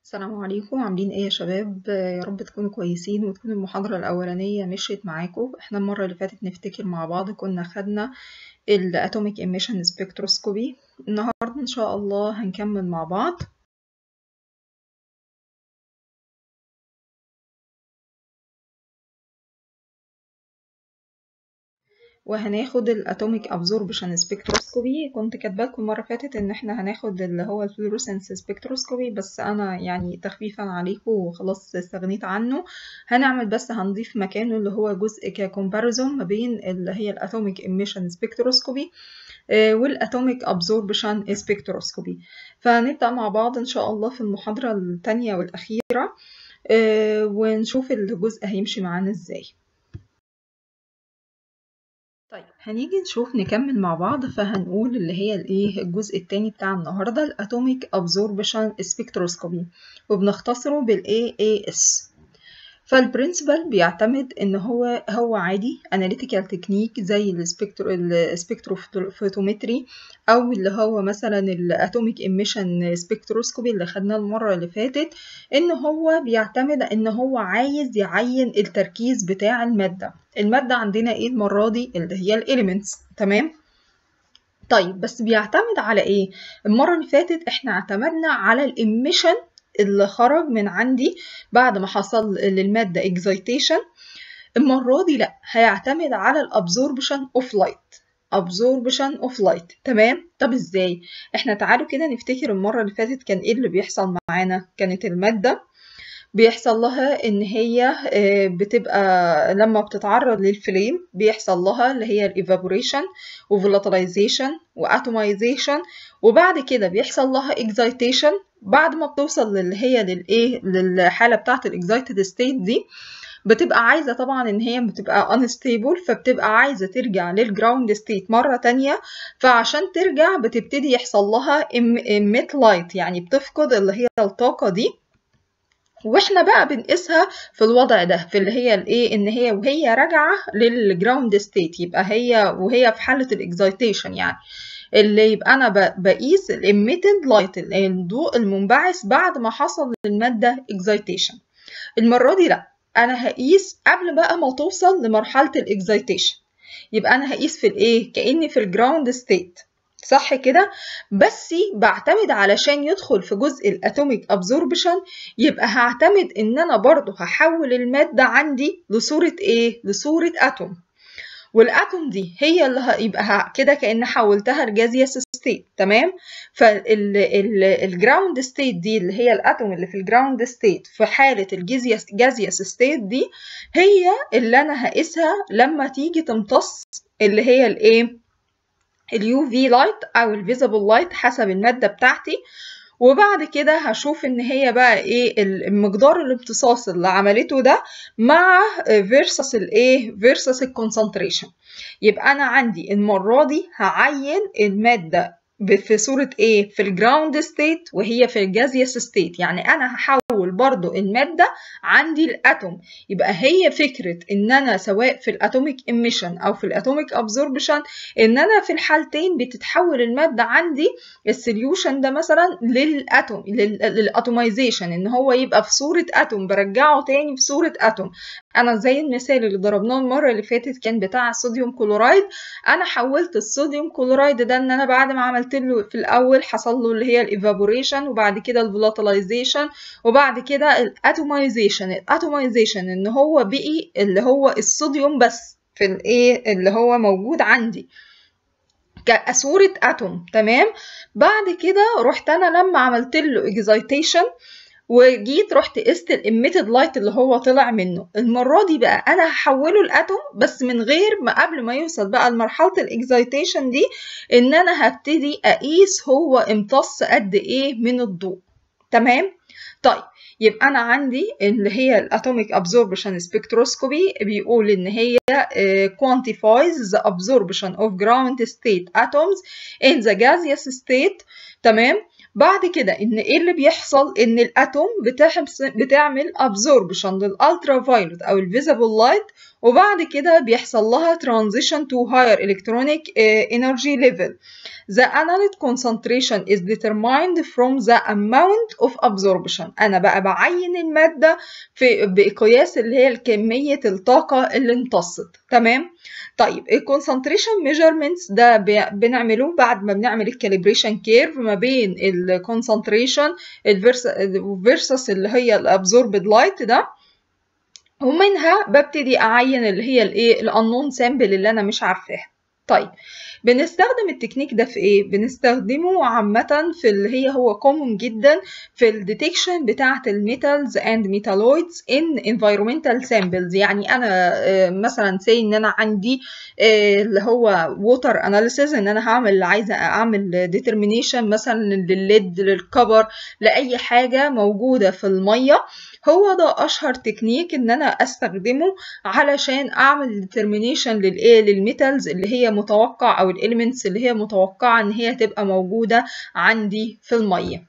السلام عليكم، عاملين ايه يا شباب؟ يا رب تكونوا كويسين وتكون المحاضرة الأولانية مشيت معاكم. احنا المرة اللي فاتت نفتكر مع بعض كنا خدنا الاتوميك ايميشن سبكتروسكوبي. النهاردة ان شاء الله هنكمل مع بعض. وهناخد الاتوميك ابزوربشن سبكتروسكوبي. كنت كاتبه لكم المره اللي فاتت ان احنا هناخد اللي هو الفلوريسنس سبكتروسكوبي، بس انا يعني تخفيفا عليكم وخلاص استغنيت عنه. هنعمل بس هنضيف مكانه اللي هو جزء ككومباريزون ما بين اللي هي الاتوميك ايميشن سبكتروسكوبي والاتوميك ابزوربشن سبكتروسكوبي. فنبدا مع بعض ان شاء الله في المحاضره الثانيه والاخيره ونشوف الجزء هيمشي معانا ازاي. طيب هنيجي نشوف نكمل مع بعض. فهنقول اللي هي الايه الجزء الثاني بتاع النهارده الاتوميك ابزوربشن سبكتروسكوبي، وبنختصره بالاي اي اس. فالبرنسبل بيعتمد ان هو عادي اناليتيكال تكنيك زي السبكتروفوتومتري او اللي هو مثلا الاتوميك ايميشن سبكتروسكوبي اللي خدناه المره اللي فاتت. ان هو بيعتمد ان هو عايز يعين التركيز بتاع الماده عندنا ايه المره دي اللي هي الاليمنتس. تمام. طيب بس بيعتمد على ايه؟ المره اللي فاتت احنا اعتمدنا على الاميشن اللي خرج من عندي بعد ما حصل للمادة excitation. المرة دي لا، هيعتمد على الابزوربشن اوف لايت. تمام. طب ازاي؟ احنا تعالوا كده نفتكر المرة اللي فاتت كان ايه اللي بيحصل معانا. كانت المادة بيحصل لها ان هي بتبقى لما بتتعرض للفليم بيحصل لها اللي هي الايفابوريشن وفولاتيلايزيشن واتومايزيشن، وبعد كده بيحصل لها اكزايتيشن. بعد ما بتوصل اللي هي للحاله بتاعه الاكزايتد ستيت دي، بتبقى عايزه طبعا ان هي بتبقى انستيبل، فبتبقى عايزه ترجع للجراوند ستيت مره تانية. فعشان ترجع بتبتدي يحصل لها emit لايت، يعني بتفقد اللي هي الطاقه دي. واحنا بقى بنقيسها في الوضع ده في اللي هي الايه ان هي وهي راجعه للجراوند ستيت، يبقى هي وهي في حاله الاكزايتيشن، يعني اللي يبقى انا بقيس الاميتد لايت الضوء المنبعث بعد ما حصل للماده اكزايتيشن. المره دي لا، انا هقيس قبل بقى ما توصل لمرحله الاكزايتيشن. يبقى انا هقيس في الايه كاني في الجراوند ستيت، صح كده؟ بس بعتمد علشان يدخل في جزء الاتوميك ابزوربشن، يبقى هعتمد ان انا برضو هحول المادة عندي لصورة ايه؟ لصورة اتوم. والاتوم دي هي اللي هيبقى كده كأن حولتها لجازيوس ستيت. تمام. فالجراوند ستيت دي اللي هي الاتوم اللي في الجراوند ستيت في حالة الجازيوس ستيت دي هي اللي انا هقيسها لما تيجي تمتص اللي هي الايه اليو في لايت او الفيزيبل لايت حسب الماده بتاعتي. وبعد كده هشوف ان هي بقى ايه المقدار الامتصاص اللي عملته ده مع فيرسس الايه فيرسس الكونسنتريشن. يبقى انا عندي المره دي هعين الماده في صورة ايه؟ في الجراوند ستيت وهي في الجازيوس ستيت، يعني انا هحول برضو المادة عندي الاتوم. يبقى هي فكرة ان انا سواء في الاتوميك ايميشن او في الاتوميك ابزوربشن ان انا في الحالتين بتتحول المادة عندي السوليوشن ده مثلا للاتوم للاتومايزيشن، ان هو يبقى في صورة اتوم برجعه تاني في صورة اتوم. انا زي المثال اللي ضربناه المرة اللي فاتت كان بتاع الصوديوم كلورايد. انا حولت الصوديوم كلورايد ده ان انا بعد ما عملت له في الاول حصل له اللي هي الايفابوريشن وبعد كده الفولاتيلايزيشن وبعد كده الاتومايزيشن ان هو بقي اللي هو الصوديوم بس في الايه اللي هو موجود عندي كصورة اتوم. تمام. بعد كده رحت انا لما عملت له اكزايتيشن وجيت رحت قست الاميتد لايت اللي هو طلع منه. المره دي بقى انا هحوله لاتوم بس من غير ما قبل ما يوصل بقى لمرحله الاكزايتيشن دي ان انا هبتدي اقيس هو امتص قد ايه من الضوء. تمام. طيب يبقى انا عندي اللي هي الاتوميك ابزوربشن سبكتروسكوبي بيقول ان هي quantifies the absorption of ground state atoms in the gaseous state. تمام. بعد كده ان ايه اللي بيحصل ان الاتوم بتعمل absorption للالترا فايولت او الفيزيبل لايت، وبعد كده بيحصل لها transition to higher electronic energy level. the analyte concentration is determined from the amount of absorption. أنا بقى بعين المادة بقياس اللي هي كمية الطاقة اللي امتصت. تمام. طيب الكونسنتريشن ميجرمنتس ده بنعمله بعد ما بنعمل الكاليبريشن كيرف ما بين الكونسنتريشن versus اللي هي الابزوربد لايت ده، ومنها ببتدي اعين اللي هي الايه الانون سامبل اللي انا مش عارفاها. طيب بنستخدم التكنيك ده في ايه؟ بنستخدمه عامة في اللي هي هو كومون جدا في الديتكشن بتاعة الميتالز اند ميتالويدز ان environmental samples. يعني انا مثلا سي ان انا عندي اللي هو ووتر اناليسيز، ان انا عايزة اعمل ديترمينيشن مثلا للليد للكبر لاي حاجة موجودة في المية. هو ده اشهر تكنيك ان انا استخدمه علشان اعمل ديترمينيشن للميتالز اللي هي متوقع او الاليمنتس اللي هي متوقعه ان هي تبقى موجوده عندي في الميه.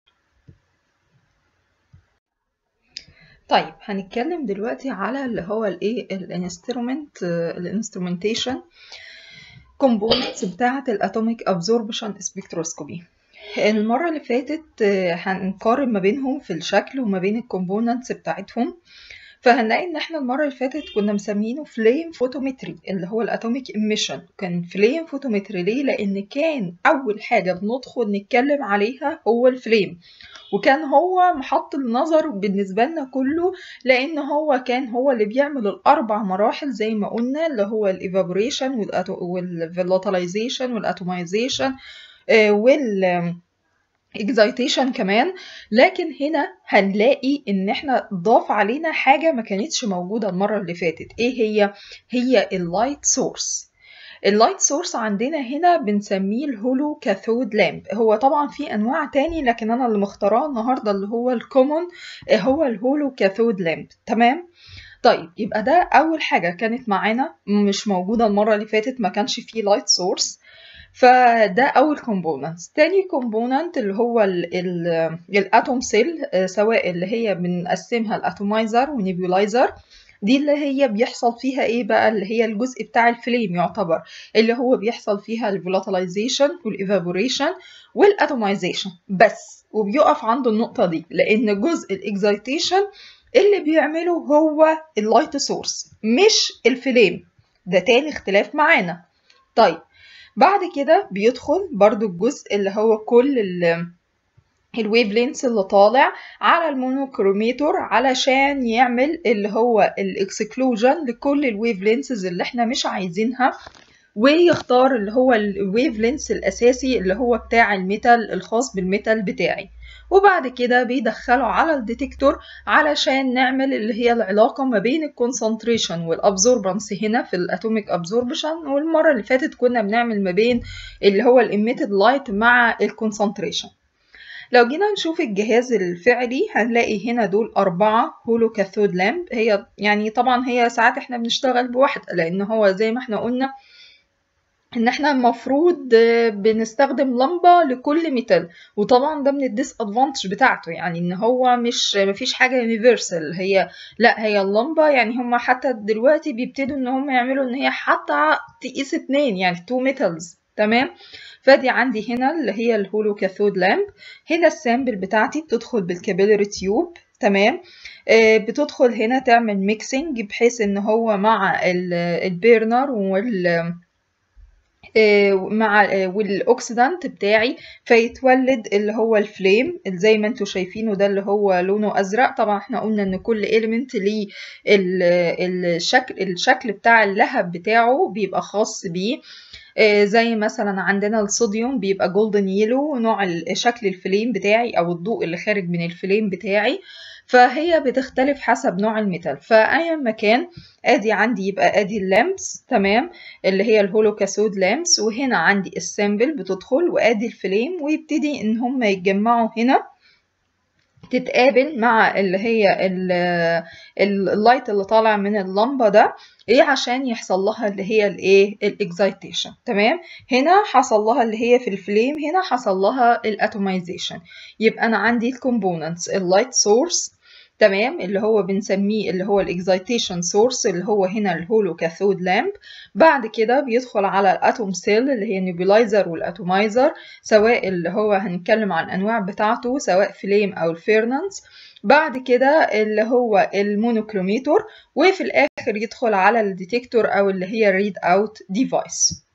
طيب هنتكلم دلوقتي على اللي هو الايه الانسترومنتيشن كومبوننتس بتاعه الاتوميك ابزوربشن سبكتروسكوبي. المره اللي فاتت هنقارن ما بينهم في الشكل وما بين الكومبوننتس بتاعتهم، فهنلاقي ان احنا المره اللي فاتت كنا مسمينه فليم فوتومتري اللي هو الاتوميك ايميشن. كان فليم فوتومتري ليه؟ لان كان اول حاجه بندخل نتكلم عليها هو الفليم، وكان هو محط النظر بالنسبه لنا كله، لان هو كان هو اللي بيعمل الاربع مراحل زي ما قلنا، اللي هو الايفابوريشن والفولاتيلايزيشن والاتومايزيشن اكزايتيشن كمان. لكن هنا هنلاقي ان احنا ضاف علينا حاجه ما كانتش موجوده المره اللي فاتت. ايه هي اللايت سورس. اللايت سورس عندنا هنا بنسميه الهولو كاثود لامب. هو طبعا في انواع تاني لكن انا اللي مختاراه النهارده اللي هو الكومون هو الهولو كاثود لامب. تمام. طيب يبقى ده اول حاجه كانت معانا مش موجوده المره اللي فاتت، ما كانش فيه لايت سورس، فده اول كومبوننت. تاني كومبوننت اللي هو الاتوم سيل، سواء اللي هي بنقسمها الاتومايزر ونيبولايزر، دي اللي هي بيحصل فيها ايه بقى، اللي هي الجزء بتاع الفليم يعتبر، اللي هو بيحصل فيها الفولاتيلايزيشن والايفابوريشن والاتومايزيشن بس، وبيقف عند النقطة دي، لان جزء الاكزايتيشن اللي بيعمله هو اللايت سورس مش الفليم. ده تاني اختلاف معانا. طيب بعد كده بيدخل برضو الجزء اللي هو كل الويف لينس اللي طالع على المونوكروميتور علشان يعمل اللي هو الاكسكلوجن لكل الويف لينسز اللي احنا مش عايزينها، ويختار اللي هو الويف لينس الاساسي اللي هو بتاع الميتال الخاص بالميتال بتاعي. وبعد كده بيدخله على الديتكتور علشان نعمل اللي هي العلاقة ما بين الكونسنتريشن والابزوربنس هنا في الاتوميك ابزوربشن، والمرة اللي فاتت كنا بنعمل ما بين اللي هو الاميتد لايت مع الكونسنتريشن. لو جينا نشوف الجهاز الفعلي هنلاقي هنا دول 4 هولو كاثود لامب. هي يعني طبعا هي ساعات احنا بنشتغل بواحدة، لان هو زي ما احنا قلنا ان احنا المفروض بنستخدم لمبة لكل ميتال، وطبعا ده من الديس ادفانتج بتاعته، يعني ان هو مفيش حاجة يونيفرسال، هي اللمبة. يعني هم حتى دلوقتي بيبتدوا ان هم يعملوا ان هي حتى تقيس 2، يعني 2 ميتالز. تمام. فدي عندي هنا اللي هي الهولو كاثود لامب. هنا السامبل بتاعتي بتدخل بالكابيلاري تيوب. تمام. بتدخل هنا تعمل ميكسينج بحيث ان هو مع البيرنر والاكسيدانت بتاعي، فيتولد اللي هو الفليم زي ما انتوا شايفينه ده اللي هو لونه ازرق. طبعا احنا قلنا ان كل إيليمنت ليه الشكل بتاع اللهب بتاعه بيبقى خاص بيه. زي مثلا عندنا الصوديوم بيبقى جولدن يلو نوع شكل الفليم بتاعي او الضوء اللي خارج من الفليم بتاعي، فهي بتختلف حسب نوع الميتال. فأي مكان ادي عندي يبقى ادي اللامبس. تمام. اللي هي الهولو كاثود لامبس، وهنا عندي السامبل بتدخل وادي الفليم، ويبتدي ان هم يتجمعوا هنا تتقابل مع اللي هي اللايت اللي طالع من اللمبة ده ايه عشان يحصل لها اللي هي الايه الاكزايتيشن. تمام. هنا حصل لها اللي هي في الفليم، هنا حصل لها الاتومايزيشن. يبقى انا عندي الكومبوننتس اللايت سورس تمام، اللي هو بنسميه اللي هو الاكزايتيشن سورس، اللي هو هنا الهولو كاثود لامب. بعد كده بيدخل على الاتوم سيل اللي هي النيبولايزر والاتومايزر، سواء اللي هو هنتكلم عن الانواع بتاعته سواء فليم او الفيرنانس. بعد كده اللي هو المونوكروميتور، وفي الاخر يدخل على الديتكتور او اللي هي ريد اوت ديفايس.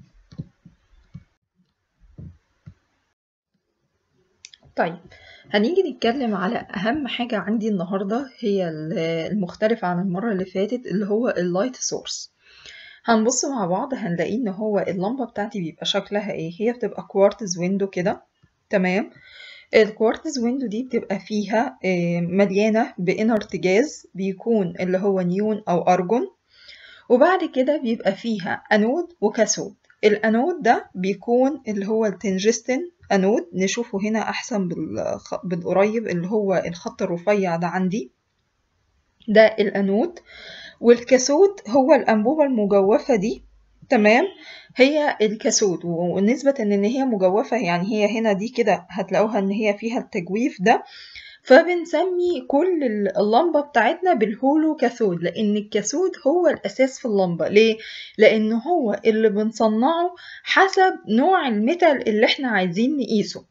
طيب هنيجي نتكلم على أهم حاجة عندي النهاردة، هي المختلف عن المرة اللي فاتت، اللي هو اللايت سورس. هنبص مع بعض هنلاقي إن هو اللمبة بتاعتي بيبقى شكلها إيه. هي بتبقى كوارتز ويندو كده، تمام. الكوارتز ويندو دي بتبقى فيها مليانة بإنرت جاز، بيكون اللي هو نيون أو أرجون. وبعد كده بيبقى فيها أنود وكاثود. الأنود ده بيكون اللي هو التنجستن أنود، نشوفه هنا أحسن بالقريب، اللي هو الخط الرفيع ده عندي، ده الأنود. والكاثود هو الأنبوبة المجوفة دي، تمام، هي الكاثود. ونسبة إن هي مجوفة يعني هي هنا دي كده هتلاقوها إن هي فيها التجويف ده، فبنسمي كل اللمبة بتاعتنا بالهولو كاثود، لأن الكاثود هو الأساس في اللمبة. ليه؟ لأن هو اللي بنصنعه حسب نوع الميتال اللي احنا عايزين نقيسه.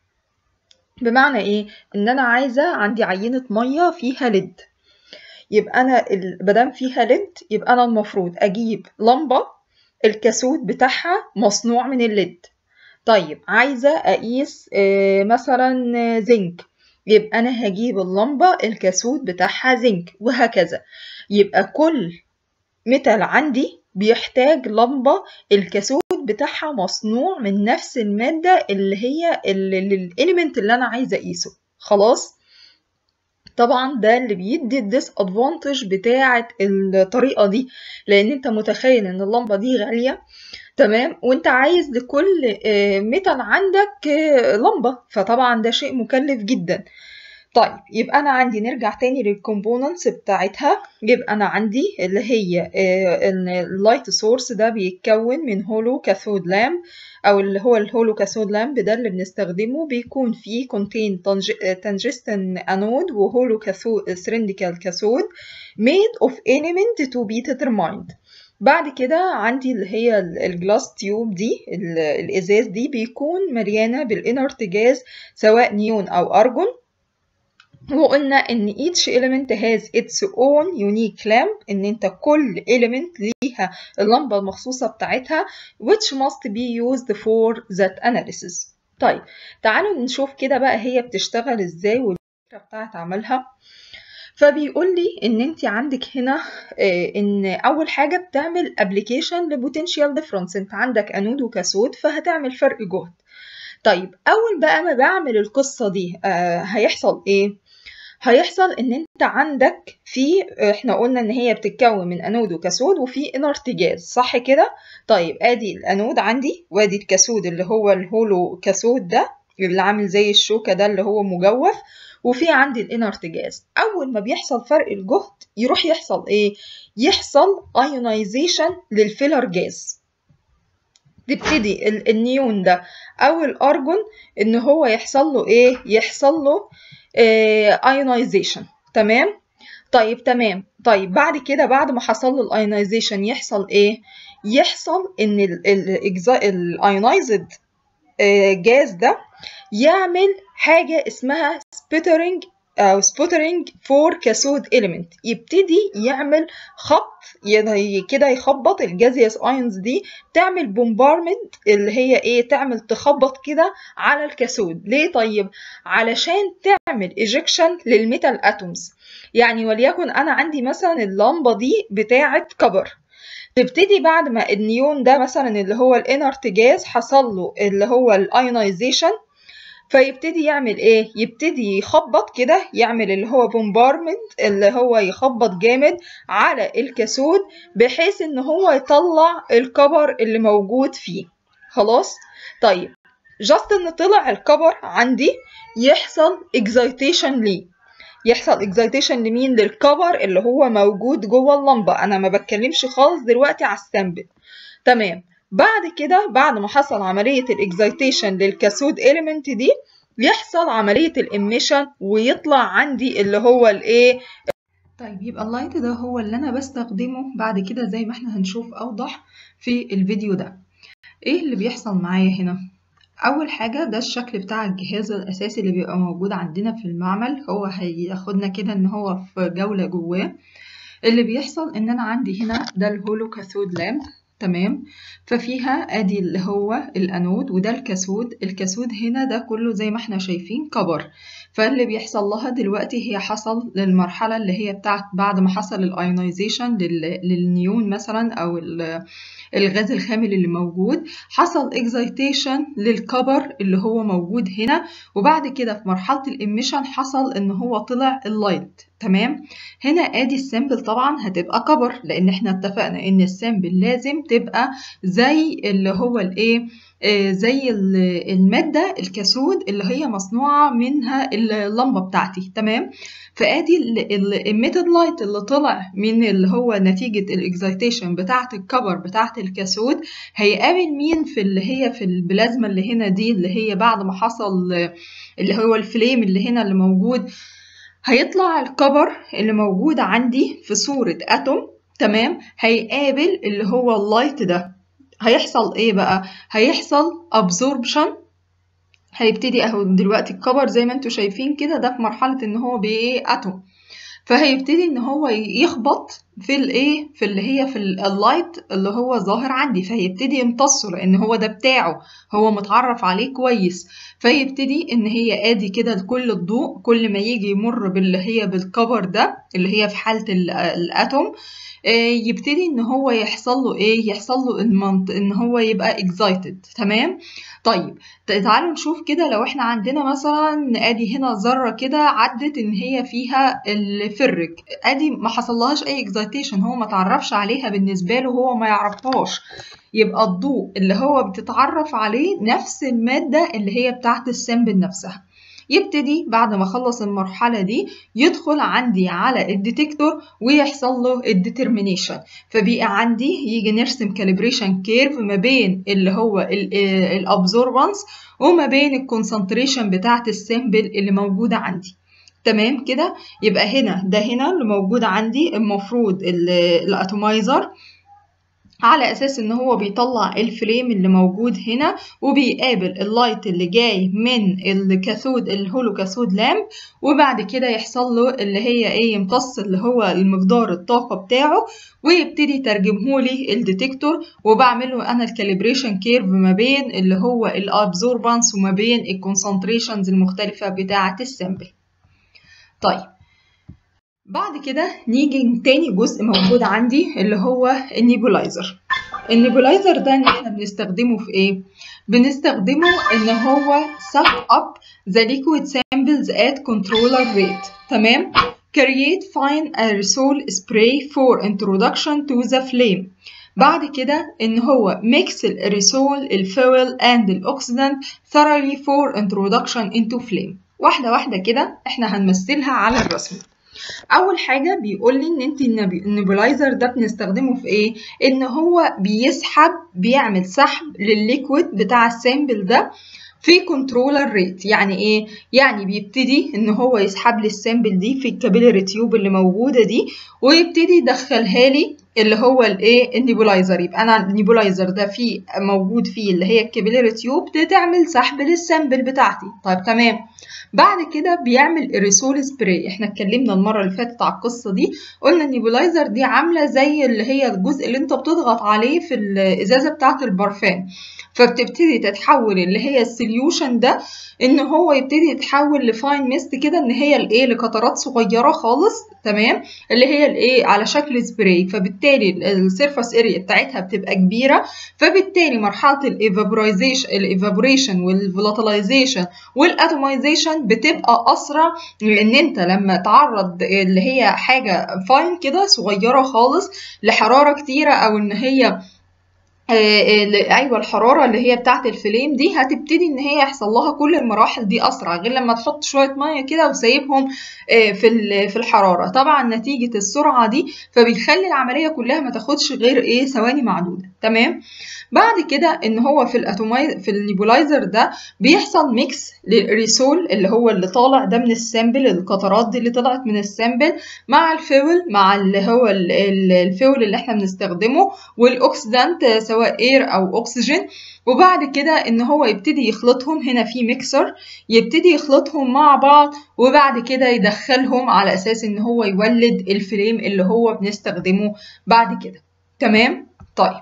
بمعنى ايه؟ ان انا عايزة عندي عينة مية فيها ليد، يبقى انا مادام فيها ليد يبقى انا المفروض اجيب لمبة الكاثود بتاعها مصنوع من الليد. طيب عايزة اقيس مثلا زنك، يبقى انا هجيب اللمبة الكاثود بتاعها زنك، وهكذا. يبقى كل ميتال عندي بيحتاج لمبة الكاثود بتاعها مصنوع من نفس المادة اللي هي الاليمنت اللي انا عايزة اقيسه. خلاص. طبعا ده اللي بيدي الديس ادفانتج بتاعة الطريقة دي، لان انت متخيل ان اللمبة دي غالية، تمام، وانت عايز لكل ميتال عندك لمبة، فطبعا ده شيء مكلف جدا. طيب يبقى انا عندي نرجع تاني للكومبوننتس بتاعتها. يبقى انا عندي اللي هي اللايت سورس ده بيتكون من هولو كاثود لامب، او اللي هو الهولو كاثود لامب ده اللي بنستخدمه بيكون فيه كونتين تنجستن انود وهولو كاثود سلندريكال كاثود made of element to be determined. بعد كده عندي اللي هي الجلاس تيوب دي، الازاز دي بيكون مليانه بالانرت جاز سواء نيون او ارجون. وقلنا ان each element has its own unique lamp، ان انت كل element ليها اللمبة المخصوصة بتاعتها which must be used for that analysis. طيب تعالوا نشوف كده بقى هي بتشتغل ازاي والفكرة بتاعت عملها. فبيقول لي ان انت عندك هنا ان اول حاجة بتعمل application لبوتنشال ديفرنس، انت عندك انود وكاثود فهتعمل فرق جهد. طيب اول بقى ما بعمل القصة دي هيحصل ايه؟ هيحصل ان انت عندك احنا قلنا ان هي بتتكون من انود وكاثود وفي انرت جاز، صح كده؟ طيب ادي الانود عندي وادي الكاثود اللي هو الهولو كاثود ده اللي عامل زي الشوكة ده اللي هو مجوف، وفي عندي الانرت جاز. اول ما بيحصل فرق الجهد يروح يحصل ايه؟ يحصل ايونايزيشن للفيلر جاز. تبتدي النيون ده او الارجون ان هو يحصل له ايه؟ يحصل له ايونايزيشن، تمام. طيب تمام. طيب بعد كده بعد ما حصل له الايونايزيشن يحصل ايه؟ يحصل ان الايونايزد جاز ده يعمل حاجه اسمها سبيترنج او سبوترنج فور كاثود إليمنت، يبتدي يعمل خط كده يخبط الجازيوس ايونز دي، تعمل بومبارمنت اللي هي ايه؟ تعمل تخبط كده على الكاثود. ليه؟ طيب علشان تعمل ايجكشن للميتال اتومز. يعني وليكن انا عندي مثلا اللمبه دي بتاعه كبر، تبتدي بعد ما النيون ده مثلا اللي هو الانرت جاز حصل له اللي هو الايونايزيشن، فيبتدي يعمل ايه؟ يبتدي يخبط كده، يعمل اللي هو بومبارمنت اللي هو يخبط جامد على الكاثود بحيث ان هو يطلع الكبر اللي موجود فيه. خلاص. طيب جاست ان طلع الكبر عندي يحصل اكزايتيشن ليه. يحصل اكزايتيشن لمين؟ للكبر اللي هو موجود جوه اللمبه. انا ما بتكلمش خالص دلوقتي على السامبل، تمام. بعد كده بعد ما حصل عملية الاكزايتيشن للكاثود إليمنت دي يحصل عملية الإميشن ويطلع عندي اللي هو الإيه. طيب يبقى اللايت ده هو اللي أنا بستخدمه بعد كده زي ما احنا هنشوف أوضح في الفيديو ده. إيه اللي بيحصل معايا هنا؟ أول حاجة ده الشكل بتاع الجهاز الأساسي اللي بيبقى موجود عندنا في المعمل، هو هياخدنا كده إن هو في جولة جواه. اللي بيحصل إن أنا عندي هنا ده الهولو كاثود لامب، تمام. ففيها ادي اللي هو الانود وده الكاثود. الكاثود هنا ده كله زي ما احنا شايفين كبر. فاللي بيحصل لها دلوقتي هي حصل للمرحله اللي هي بتاعت بعد ما حصل الايونيزيشن للنيون مثلا او الغاز الخامل اللي موجود، حصل اكزايتيشن للكبر اللي هو موجود هنا، وبعد كده في مرحله الاميشن حصل ان هو طلع اللايت، تمام. هنا ادي السامبل طبعا هتبقى كبر، لان احنا اتفقنا ان السامبل لازم تبقى زي اللي هو الايه، زي المادة الكاثود اللي هي مصنوعة منها اللمبة بتاعتي، تمام. فادي الاميتد لايت اللي طلع من اللي هو نتيجة الاكزايتيشن بتاعة الكبر بتاعة الكاثود، هيقابل مين في اللي هي في البلازما اللي هنا دي، اللي هي بعد ما حصل اللي هو الفليم اللي هنا اللي موجود، هيطلع الكبر اللي موجود عندي في صورة اتوم، تمام. هيقابل اللي هو اللايت ده، هيحصل ايه بقى؟ هيحصل absorption. هيبتدي اهو دلوقتي الكبر زي ما انتوا شايفين كده ده في مرحلة ان هو بايه اتوم، فهيبتدي ان هو يخبط في الايه، في اللي هي في اللايت اللي هو ظاهر عندي، فهيبتدي يمتصه لان هو ده بتاعه، هو متعرف عليه كويس. فيبتدي ان هي ادي كده كل الضوء كل ما يجي يمر باللي هي بالكبر ده اللي هي في حالة الاتوم، يبتدي ان هو يحصل له ايه، يحصل له ان هو يبقى excited، تمام. طيب تعالوا نشوف كده، لو احنا عندنا مثلا ادي هنا ذره كده عدت ان هي فيها الفرج، ادي ما حصلهاش اي اكزايتيشن، هو ما تعرفش عليها، بالنسبه له هو ما يعرفهاش، يبقى الضوء اللي هو بتتعرف عليه نفس الماده اللي هي بتاعت السامبل نفسها. يبتدي بعد ما خلص المرحلة دي يدخل عندي على الديتكتور ويحصل له الديترمينيشن، فبقى عندي يجي نرسم كاليبريشن كيرف ما بين اللي هو الابزوربانس وما بين الكونسنتريشن بتاعت السامبل اللي موجودة عندي، تمام كده. يبقى هنا ده هنا اللي موجود عندي المفروض الاتومايزر، على اساس ان هو بيطلع الفريم اللي موجود هنا وبيقابل اللايت اللي جاي من الكاثود الهولو كاثود لامب، وبعد كده يحصل له اللي هي ايه، يمتص اللي هو المقدار الطاقة بتاعه ويبتدي يترجمه لي الديتكتور، وبعمله انا الكاليبريشن كيرف ما بين اللي هو الابزوربانس وما بين الكونسنتريشنز المختلفة بتاعة السامبل. طيب بعد كده نيجي تاني جزء موجود عندي اللي هو النيبولايزر. النيبولايزر ده ان احنا بنستخدمه في ايه؟ بنستخدمه ان هو suck up the liquid samples at controller rate، تمام. create fine aerosol spray for introduction to the flame. بعد كده ان هو mix الاريسول الفويل and الاكسيدنت thoroughly for introduction into flame. واحدة واحدة كده احنا هنمثلها على الرسم. اول حاجه بيقول لي ان انت النيبولايزر ده بنستخدمه في ايه، ان هو بيسحب، بيعمل سحب للليكويد بتاع السامبل ده في كنترولر ريت. يعني ايه؟ يعني بيبتدي ان هو يسحب لي السامبل دي في الكابيلاري تيوب اللي موجوده دي ويبتدي يدخلها لي اللي هو الايه، النيبولايزر. يبقى انا النيبولايزر ده فيه موجود فيه اللي هي الكابيلاري تيوب بتعمل سحب للسامبل بتاعتي. طيب تمام. بعد كده بيعمل ايريسول سبراي. احنا اتكلمنا المره اللي فاتت على القصه دي، قلنا النيبولايزر دي عامله زي اللي هي الجزء اللي انت بتضغط عليه في الازازه بتاعه البرفان، فبتبتدي تتحول اللي هي السوليوشن ده ان هو يبتدي يتحول لفاين ميست كده، ان هي الايه، لقطرات صغيره خالص، تمام، اللي هي الايه على شكل سبراي. فبالتالي السيرفاس اريا بتاعتها بتبقى كبيره، فبالتالي مرحله الايفابوريشن والفولاتيلايزيشن والاتومايزيشن بتبقى اسرع، لان انت لما تعرض اللي هي حاجه فاين كده صغيره خالص لحراره كتيره، او ان هي ايوه الحراره اللي هي بتاعه الفليم دي، هتبتدي ان هي يحصل لها كل المراحل دي اسرع، غير لما تحط شويه ميه كده وسايبهم في الحراره. طبعا نتيجه السرعه دي فبيخلي العمليه كلها ما تاخدش غير ايه، ثواني معدوده، تمام. بعد كده ان هو في النيبولايزر ده بيحصل ميكس للريسول اللي هو اللي طالع ده من السامبل، القطرات دي اللي طلعت من السامبل، مع الفيول، مع اللي هو الفيول اللي احنا بنستخدمه، والاكسيدانت سواء اير او اكسجين. وبعد كده ان هو يبتدي يخلطهم، هنا في ميكسر يبتدي يخلطهم مع بعض، وبعد كده يدخلهم على اساس ان هو يولد الفريم اللي هو بنستخدمه بعد كده. تمام. طيب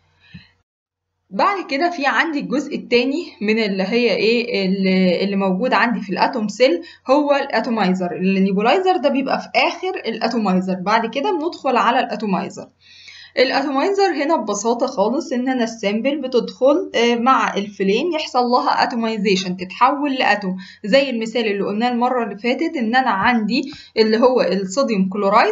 بعد كده في عندي الجزء التاني من اللي هي ايه اللي موجود عندي في الاتوم سيل، هو الاتومايزر. النيبولايزر ده بيبقى في اخر الاتومايزر، بعد كده بندخل على الاتومايزر. الاتومايزر هنا ببساطة خالص ان انا السامبل بتدخل مع الفليم يحصل لها اتومايزيشن، تتحول لاتوم، زي المثال اللي قلناه المرة اللي فاتت ان انا عندي اللي هو الصوديوم كلورايد،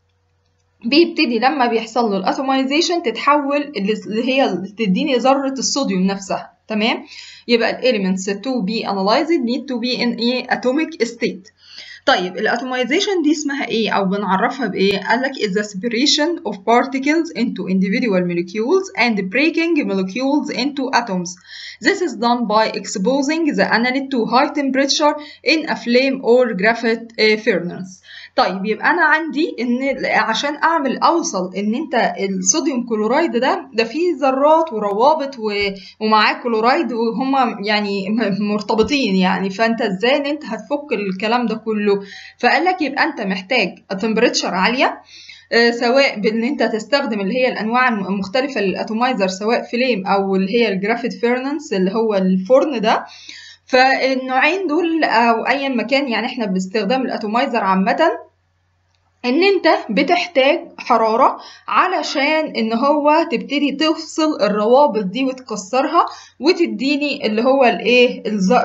بيبتدي لما بيحصل له الاتومايزيشن تتحول اللي هي تديني ذرة الصوديوم نفسها. تمام. يبقى الاليمنتس to be analyzed need to be in a atomic state. طيب الاتومايزيشن دي اسمها ايه او بنعرفها بايه؟ قالك is the separation of particles into individual molecules and breaking molecules into atoms. This is done by exposing the analyte to high temperature in a flame or graphite furnace. طيب يبقى انا عندي ان عشان اوصل ان انت الصوديوم كلورايد ده فيه ذرات وروابط ومعاه كلورايد وهما يعني مرتبطين يعني، فانت ازاي ان انت هتفك الكلام ده كله؟ فقال لك يبقى انت محتاج تمبريتشر عاليه، سواء بان انت تستخدم اللي هي الانواع المختلفه للاتومايزر، سواء فليم او اللي هي الجرافيت فيرنانس اللي هو الفرن ده. فالنوعين دول او ايا مكان يعني احنا باستخدام الاتومايزر عامه ان انت بتحتاج حرارة علشان ان هو تبتدي تفصل الروابط دي وتكسرها وتديني اللي هو الايه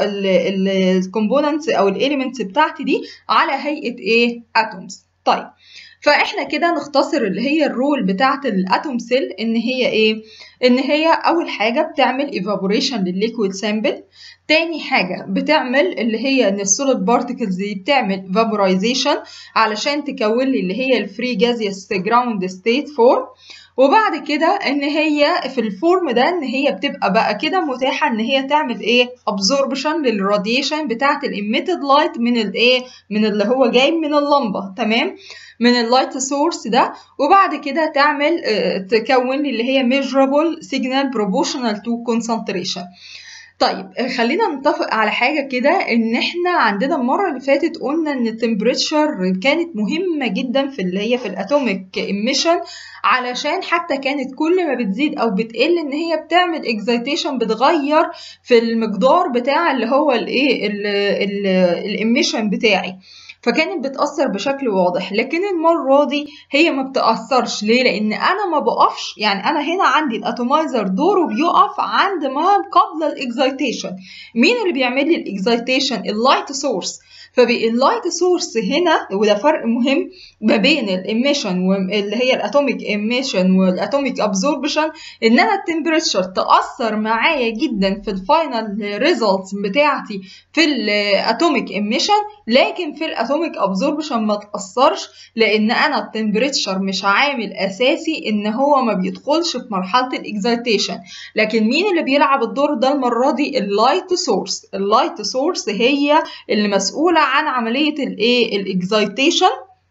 الكومبوننتس او الاليمنتس بتاعتي دي على هيئة ايه؟ اتومز. طيب فاحنا كده نختصر اللي هي الرول بتاعت الاتوم سيل ان هي ايه؟ ان هي اول حاجة بتعمل ايفابوريشن للليكويد سامبل، تاني حاجة بتعمل اللي هي ان السوليد بارتكلز دي بتعمل فابورايزيشن علشان تكون لي اللي هي الفري جازيوس جراوند ستيت فورم، وبعد كده ان هي في الفورم ده ان هي بتبقى بقى كده متاحة ان هي تعمل ايه؟ ابزوربشن للراديشن بتاعت الاميتد لايت من الايه؟ من اللي هو جاي من اللمبة. تمام، من اللايت سورس ده، وبعد كده تعمل تكون لي اللي هي measurable signal proportional to concentration. طيب خلينا نتفق على حاجة كده، ان احنا عندنا المرة اللي فاتت قلنا ان التمبريتشر كانت مهمة جدا في اللي هي في الاتوميك ايميشن، علشان حتى كانت كل ما بتزيد او بتقل ان هي بتعمل اكزايتيشن، بتغير في المقدار بتاع اللي هو الايه الايميشن بتاعي، فكانت بتأثر بشكل واضح. لكن المرة دي هي ما بتأثرش. ليه؟ لأن أنا ما بقفش، يعني أنا هنا عندي الأتومايزر دوره بيقف عند ما قبل الإكزايتيشن. مين اللي بيعمل لي الإكزايتيشن؟ اللايت سورس. فاللايت سورس هنا، وده فرق مهم ما بين الإيميشن واللي هي الأتوميك إيميشن والأتوميك أبزوربشن، إن أنا التمبريتشر تأثر معايا جدا في الفاينل ريزلتس بتاعتي في الأتوميك إيميشن، لكن في الأتوميك أبزوربشن ما تأثرش، لأن أنا التمبريتشر مش عامل أساسي إن هو ما بيدخلش في مرحلة الإكزايتيشن. لكن مين اللي بيلعب الدور ده المرة دي؟ اللايت سورس. اللايت سورس هي اللي مسؤولة عن عملية الايه؟ الاكزايتيشن.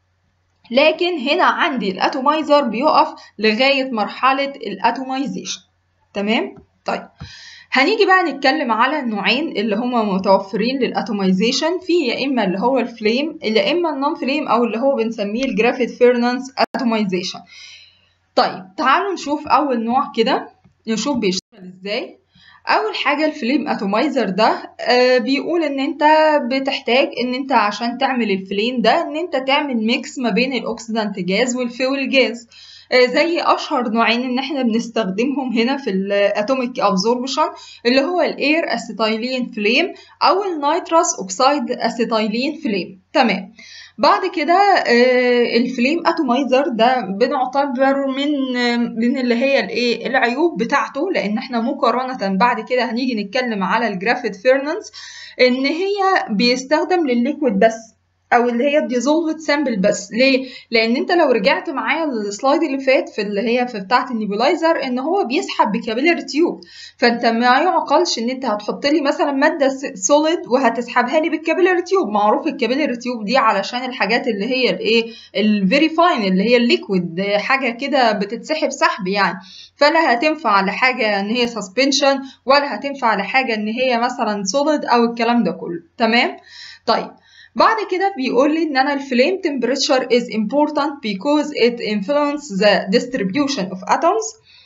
لكن هنا عندي الاتومايزر بيقف لغاية مرحلة الاتومايزيشن. تمام؟ طيب هنيجي بقى نتكلم على النوعين اللي هما متوفرين للاتومايزيشن، في يا اما اللي هو الفليم يا اما النون فليم او اللي هو بنسميه الجرافيت فيرنانس اتومايزيشن. طيب تعالوا نشوف اول نوع كده، نشوف بيشتغل ازاي. اول حاجه الفليم اتومايزر ده بيقول ان انت بتحتاج ان انت عشان تعمل الفليم ده ان انت تعمل ميكس ما بين الاكسيدانت جاز والفيول جاز، زي اشهر نوعين ان احنا بنستخدمهم هنا في الاتوميك ابزوربشن اللي هو الاير اسيتايلين فليم او النيتروس اوكسيد اسيتايلين فليم. تمام. بعد كده الفليم اتومايزر ده بنعتبر من اللي هي الايه العيوب بتاعته، لان احنا مقارنه بعد كده هنيجي نتكلم على الجرافيت فيرنانس ان هي بيستخدم للليكويد بس، او اللي هي الديزولفد سامبل بس. ليه؟ لان انت لو رجعت معايا السلايد اللي فات في اللي هي في بتاعه النيبولايزر ان هو بيسحب بكابيلاري تيوب، فانت ما يعقلش ان انت هتحط لي مثلا ماده سوليد وهتسحبها لي بالكابيلاري تيوب. معروف الكابيلاري تيوب دي علشان الحاجات اللي هي الايه الفيري فاين اللي هي الليكويد، حاجه كده بتتسحب سحب يعني، فلا هتنفع لحاجه ان هي سسبنشن ولا هتنفع لحاجه ان هي مثلا سوليد او الكلام ده كله. تمام. طيب بعد كده بيقول لي ان انا الفليم temperature is important because it influences the distribution of atoms.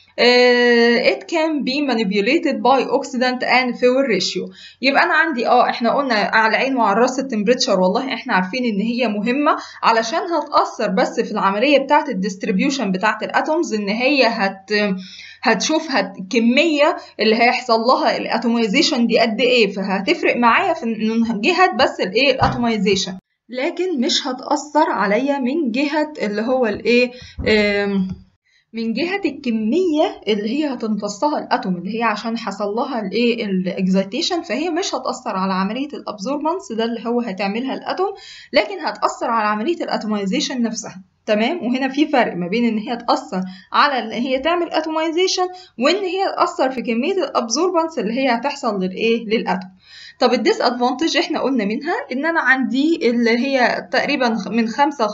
It can be manipulated by oxidant and fuel ratio. يبقى انا عندي احنا قلنا على عين وعلى راس التمبريتشر، والله احنا عارفين ان هي مهمه علشان هتاثر بس في العمليه بتاعه الديستريبيوشن بتاعه الاتومز، ان هي هتشوف الكميه اللي هيحصل لها الاتوميزيشن دي قد ايه، فهتفرق معايا من جهه بس الايه الاتوميزيشن، لكن مش هتاثر عليا من جهه اللي هو الايه من جهة الكمية اللي هي هتمتصها الاتوم، اللي هي عشان حصل لها الايه الاكزيتيشن، فهي مش هتأثر على عملية الابزوربانس ده اللي هو هتعملها الاتوم، لكن هتأثر على عملية الاتوميزيشن نفسها. تمام. وهنا في فرق ما بين ان هي تأثر على ان هي تعمل اتوميزيشن وان هي تأثر في كمية الابزوربانس اللي هي هتحصل للايه للاتوم. طب الديس ادفانتج احنا قلنا منها ان انا عندي اللي هي تقريبا من 5 ل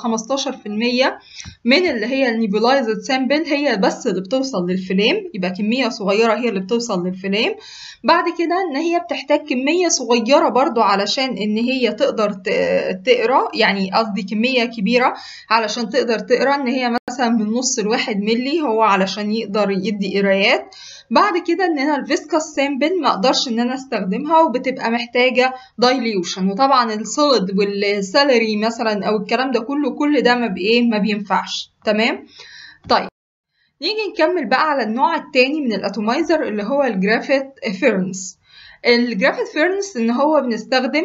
15% من اللي هي النيبولايزد سامبل هي بس اللي بتوصل للفليم، يبقى كمية صغيرة هي اللي بتوصل للفليم. بعد كده ان هي بتحتاج كمية صغيرة برضو علشان ان هي تقدر تقرا، يعني قصدي كمية كبيرة علشان تقدر تقرا، ان هي مثلا من نص ل1 ملي هو علشان يقدر يدي قرايات. بعد كده ان انا الفيسكاس سامبل ما اقدرش ان انا استخدمها وبتبقى محتاجه دايليوشن، وطبعا السوليد والسالري مثلا او الكلام ده كل ده ما بينفعش. تمام. طيب نيجي نكمل بقى على النوع الثاني من الاتومايزر اللي هو الجرافيت فيرنس. الجرافيت فيرنس ان هو بنستخدم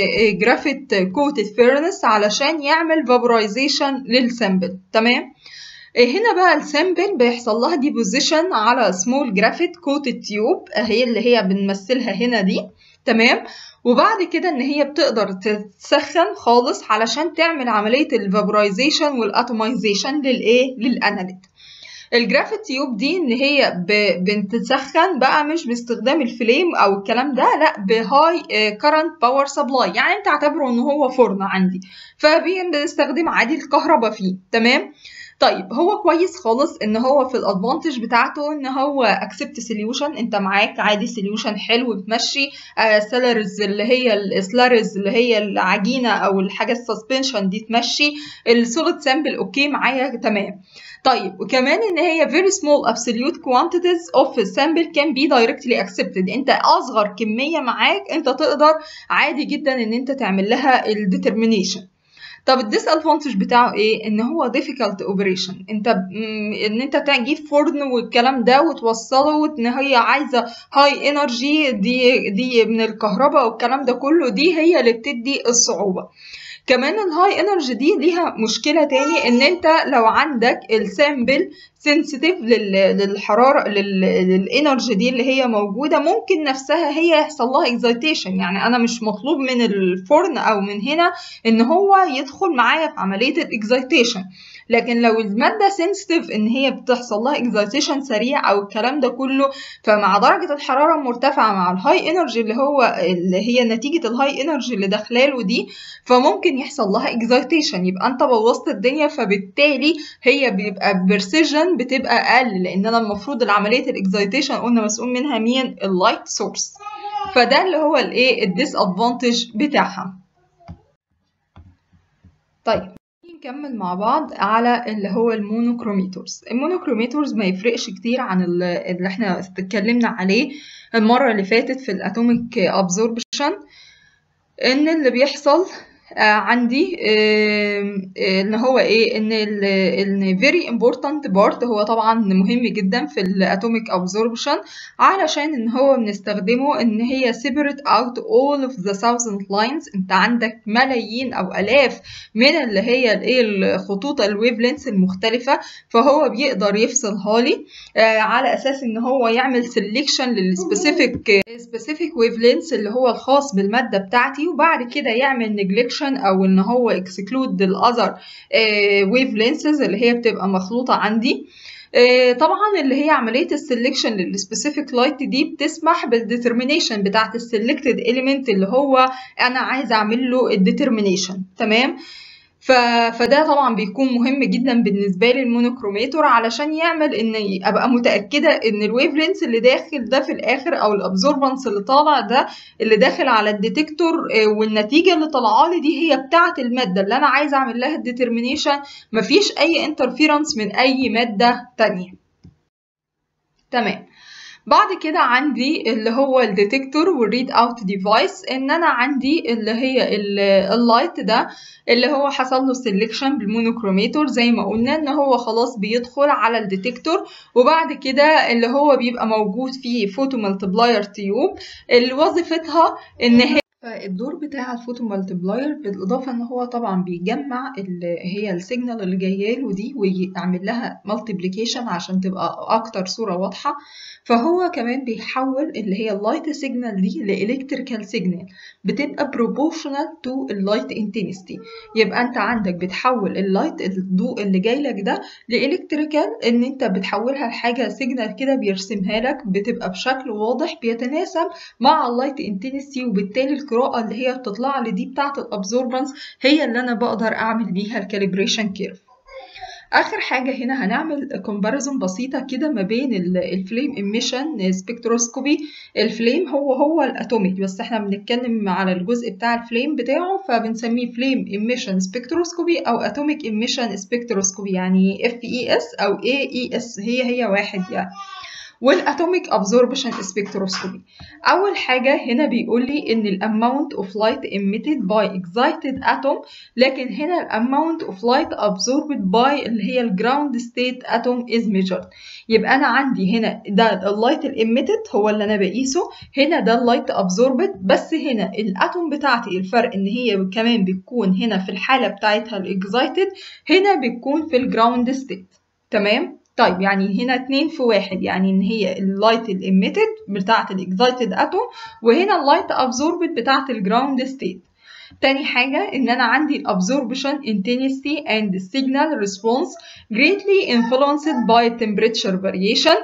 جرافيت كوتد فيرنس علشان يعمل فابورايزيشن للسامبل. تمام. هنا بقى السامبل بيحصل لها ديبوزيشن على سمول جرافيت كوتد تيوب، هي اللي هي بنمثلها هنا دي. تمام. وبعد كده ان هي بتقدر تسخن خالص علشان تعمل عمليه الفابورايزيشن والاتومايزيشن للايه للاناليت. الجرافيت تيوب دي ان هي بتسخن بقى مش باستخدام الفليم او الكلام ده، لا بهاي كارنت باور سبلاي، يعني انت اعتبره ان هو فرن عندي فبنستخدم عادي الكهرباء فيه. تمام. طيب هو كويس خالص ان هو في الادفانتج بتاعته ان هو اكسبت سوليوشن، انت معاك عادي سوليوشن حلو بتمشي سلارز اللي هي السلارز اللي هي العجينه او الحاجه السسبنشن دي تمشي السوليد سامبل اوكي معايا. تمام. طيب وكمان ان هي very small absolute quantities of sample can be directly accepted، انت اصغر كميه معاك انت تقدر عادي جدا ان انت تعمل لها الديترمينيشن. طب الديس ادفانتج بتاعه ايه؟ ان هو difficult operation، ان انت تجيب فرن والكلام ده وتوصله وان هي عايزه هاي انرجي دي من الكهرباء والكلام ده كله، دي هي اللي بتدي الصعوبه. كمان الهاي انرجي دي ليها مشكله تاني، ان انت لو عندك السامبل سنسيتيف للحراره للانرجي دي اللي هي موجوده، ممكن نفسها هي يحصل لها اكزايتيشن، يعني انا مش مطلوب من الفرن او من هنا ان هو يدخل معايا في عمليه الاكزايتيشن، لكن لو الماده سنسيتيف ان هي بتحصل لها اكزايتيشن سريع او الكلام ده كله، فمع درجه الحراره المرتفعه مع الهاي انرجي اللي هي نتيجه الهاي انرجي اللي داخلاله دي، فممكن يحصل لها اكزايتيشن، يبقى انت بوظت الدنيا، فبالتالي هي بيبقى برسيجن بتبقى اقل، لان انا المفروض العمليه الاكزايتيشن قلنا مسؤول منها مين؟ اللايت سورس. فده اللي هو الايه الديس ادفانتج بتاعها. طيب نكمل مع بعض على اللي هو المونوكروميترز. المونوكروميترز ما يفرقش كتير عن اللي احنا اتكلمنا عليه المره اللي فاتت في الاتوميك ابزوربشن، ان اللي بيحصل عندي ان هو ايه، ان very important part هو طبعا مهم جدا في الاتوميك ابزوربشن، علشان ان هو بنستخدمه ان هي separate out all of the thousand lines، انت عندك ملايين او الاف من اللي هي الايه الخطوط الويف لينث المختلفه، فهو بيقدر يفصلها لي على اساس ان هو يعمل selection للسبيسيفيك ويف لينث اللي هو الخاص بالماده بتاعتي، وبعد كده يعمل neglection سelection او ان هو exclude الاذر wave lenses اللي هي بتبقى مخلوطه عندي. طبعا اللي هي عمليه السلكشن للسبيسيفيك لايت دي بتسمح بالديترمينيشن بتاعت السلكتد اليمنت اللي هو انا عايزه اعمل له الديترمينيشن. تمام. فده طبعا بيكون مهم جدا بالنسبه لي المونوكروميتور علشان يعمل ان ابقى متاكده ان الويف لينس اللي داخل ده في الاخر او الابزوربنس اللي طالع ده اللي داخل على الديتكتور والنتيجه اللي طالعه لي دي هي بتاعه الماده اللي انا عايزه اعمل لها الديترمينيشن، مفيش اي انترفيرنس من اي ماده تانية. تمام. بعد كده عندي اللي هو الديتكتور والريد اوت ديفايس، ان انا عندي اللي هي اللايت ده اللي هو حصل له سيلكشن بالمونوكروميتور زي ما قلنا ان هو خلاص بيدخل على الديتكتور، وبعد كده اللي هو بيبقى موجود فيه فوتو مالتبلاير تيوب اللي وظيفتها ان هي الدور بتاع الفوتو مالتبلاير بالاضافه ان هو طبعا بيجمع اللي هي السيجنال اللي جايه له دي ويعمل لها مالتيبليكيشن عشان تبقى اكتر صوره واضحه، فهو كمان بيحول اللي هي اللايت سيجنال دي لالكتريكال سيجنال بتبقى بروبورشنال تو اللايت انتنسيتي. يبقى انت عندك بتحول اللايت الضوء اللي جاي لك ده لالكتريكال، ان انت بتحولها لحاجه سيجنال كده بيرسمها لك بتبقى بشكل واضح بيتناسب مع اللايت انتنسيتي، وبالتالي القراءه اللي هي بتطلع لي دي بتاعه الابزوربنس هي اللي انا بقدر اعمل بيها الكاليبريشن كيرف. اخر حاجه هنا هنعمل كومباريزون بسيطه كده ما بين الفليم ايميشن سبكتروسكوبي. الفليم هو الاتوميك، بس احنا بنتكلم على الجزء بتاع الفليم بتاعه فبنسميه فليم ايميشن سبكتروسكوبي او اتوميك ايميشن سبكتروسكوبي، يعني FES او AES هي واحد يعني. والاتوميك ابزوربشن سبكتروسكوبي. اول حاجه هنا بيقول لي ان الاماونت اوف لايت emitted by excited atom، لكن هنا الاماونت اوف لايت absorbed by اللي هي الجراوند ستيت اتوم is measured. يبقى انا عندي هنا ده اللايت الاميتد هو اللي انا بقيسه، هنا ده اللايت absorbed، بس هنا الاتوم بتاعتي الفرق ان هي كمان بتكون هنا في الحاله بتاعتها الاكزايتد، هنا بتكون في الجراوند ستيت. تمام. طيب يعني هنا 2 في 1، يعني ان هي اللايت الاميتد بتاعت الاكزايتد اتوم وهنا اللايت ابزوربد بتاعت الجراوند ستيت. تاني حاجة ان انا عندي الابزوربشن intensity and signal response greatly influenced by temperature variation،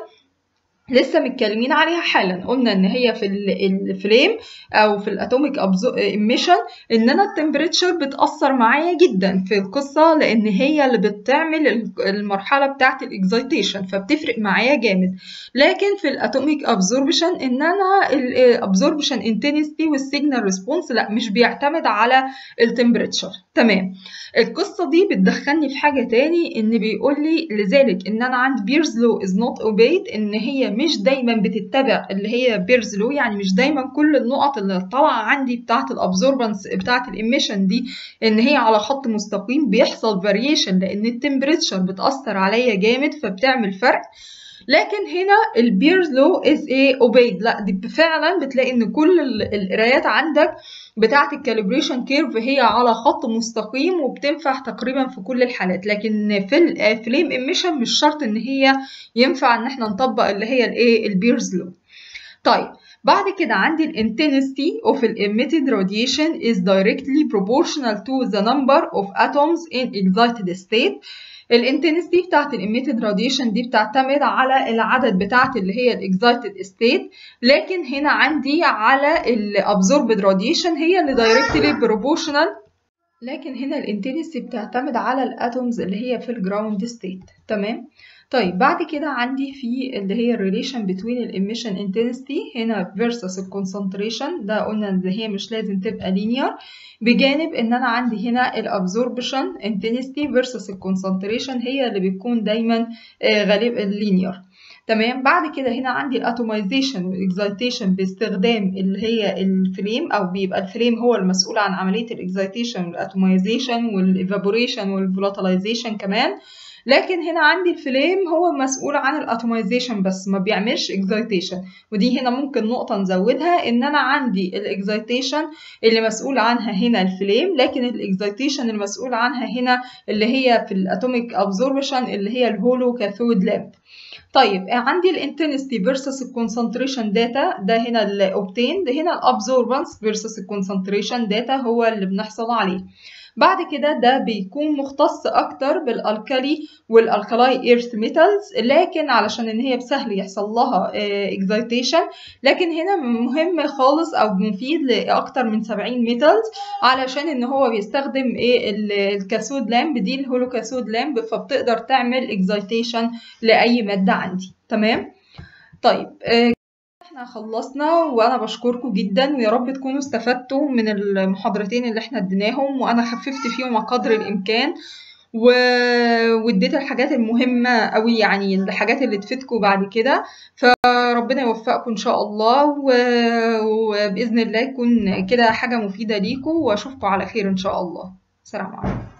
لسه متكلمين عليها حالا. قلنا ان هي في الفليم او في الاتوميك ايميشن ان انا التمبريتشر بتاثر معايا جدا في القصه، لان هي اللي بتعمل المرحله بتاعه الاكزايتيشن فبتفرق معايا جامد. لكن في الاتوميك ابزوربشن ان انا الابزوربشن انتنسيتي والسيجنال ريسبونس لا مش بيعتمد على التمبريتشر. تمام. القصه دي بتدخلني في حاجه تاني، ان بيقول لي لذلك ان انا عندي بيرز لو از نوت اوبيد، ان هي مش دايما بتتبع اللي هي بيرز لو، يعني مش دايما كل النقط اللي طالعه عندي بتاعه الابزوربنس بتاعه الاميشن دي ان هي على خط مستقيم، بيحصل فاريشن لان التمبريتشر بتاثر عليا جامد فبتعمل فرق. لكن هنا البيرز لو از اوبيد، لا دي فعلا بتلاقي ان كل القرايات عندك بتاعه الكاليبريشن كيرف هي على خط مستقيم وبتنفع تقريبا في كل الحالات، لكن في الفليم ايميشن مش شرط ان هي ينفع ان احنا نطبق اللي هي البيرز لو. طيب بعد كده عندي intensity of emitted radiation is directly proportional to the number of atoms in excited state. الانتنسيتي بتاعت الاميتد راديشن دي بتعتمد على العدد بتاعت اللي هي الاكزايتد ستيت، لكن هنا عندي على الابزوربد راديشن هي اللي دايركتلي بروبورشنال، لكن هنا الانتنسيتي بتعتمد على الاتومز اللي هي في الجراوند ستيت. تمام. طيب بعد كده عندي في اللي هي الريليشن بين الاميشن انتنسيتي هنا versus الكونسنتريشن، ده قلنا ان هي مش لازم تبقى لينير، بجانب ان انا عندي هنا الابزوربشن انتنسيتي versus الكونسنتريشن هي اللي بتكون دايما غالبا لينير. تمام. بعد كده هنا عندي الاتومايزيشن والاكزايتيشن باستخدام اللي هي الفليم، او بيبقى الفليم هو المسؤول عن عمليه الاكزايتيشن والاتومايزيشن والايفابوريشن والفولاتيلايزيشن كمان. لكن هنا عندي الفليم هو مسؤول عن الاتوميزيشن بس، ما بيعملش اكزايتيشن. ودي هنا ممكن نقطة نزودها، ان انا عندي الاكزايتيشن اللي مسؤول عنها هنا الفليم، لكن الاكزايتيشن المسؤول عنها هنا اللي هي في الاتوميك ابزوربشن اللي هي الهولو كاثود لامب. طيب عندي الانتنسيتي فيرسس الكونسنتريشن داتا، ده هنا الاوبتين، ده هنا الابزوربانس فيرسس الكونسنتريشن داتا هو اللي بنحصل عليه. بعد كده ده بيكون مختص اكتر بالالكالي والالكالاي ايرث ميتالز، لكن علشان ان هي سهل يحصل لها اكزايتيشن، لكن هنا مهم خالص او مفيد لاكتر من 70 ميتالز، علشان ان هو بيستخدم الكاثود لامب دي الهولو كاثود لامب، فبتقدر تعمل اكزايتيشن لاي ماده عندي. تمام. طيب احنا خلصنا، وانا بشكركم جدا، ويا رب تكونوا استفدتوا من المحاضرتين اللي احنا اديناهم، وانا خففت فيهم قدر الامكان واديت الحاجات المهمة قوي، يعني الحاجات اللي تفيدكم بعد كده. فربنا يوفقكم ان شاء الله، وبإذن الله يكون كده حاجة مفيدة ليكم، واشوفكم على خير ان شاء الله. السلام عليكم.